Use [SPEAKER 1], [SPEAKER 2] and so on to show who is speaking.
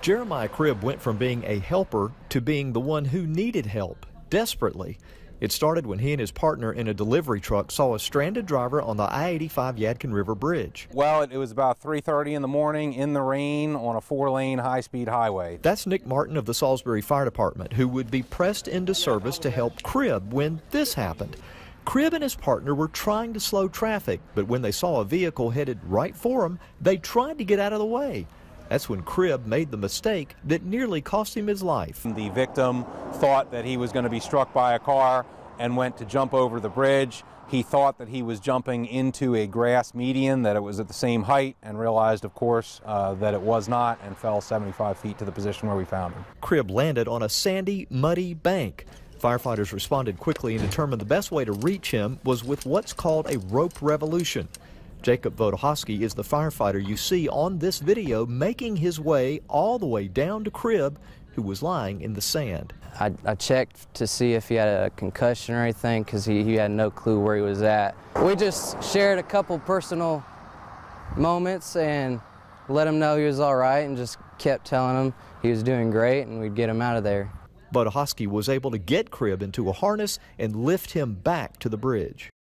[SPEAKER 1] Jeremiah Cribb went from being a helper to being the one who needed help, desperately. It started when he and his partner in a delivery truck saw a stranded driver on the I-85 Yadkin River Bridge.
[SPEAKER 2] Well, it was about 3:30 in the morning in the rain on a 4-lane high-speed highway.
[SPEAKER 1] That's Nick Martin of the Salisbury Fire Department, who would be pressed into service to help Cribb when this happened. Cribb and his partner were trying to slow traffic, but when they saw a vehicle headed right for them, they tried to get out of the way. That's when Cribb made the mistake that nearly cost him his life.
[SPEAKER 2] The victim thought that he was going to be struck by a car and went to jump over the bridge. He thought that he was jumping into a grass median, that it was at the same height, and realized, of course, that it was not, and fell 75 feet to the position where we found him.
[SPEAKER 1] Cribb landed on a sandy, muddy bank. Firefighters responded quickly and determined the best way to reach him was with what's called a rope revolution. Jacob Wojciechowski is the firefighter you see on this video making his way all the way down to Cribb, who was lying in the sand.
[SPEAKER 3] I checked to see if he had a concussion or anything because he had no clue where he was at. We just shared a couple personal moments and let him know he was all right and just kept telling him he was doing great and we'd get him out of there.
[SPEAKER 1] Wojciechowski was able to get Cribb into a harness and lift him back to the bridge.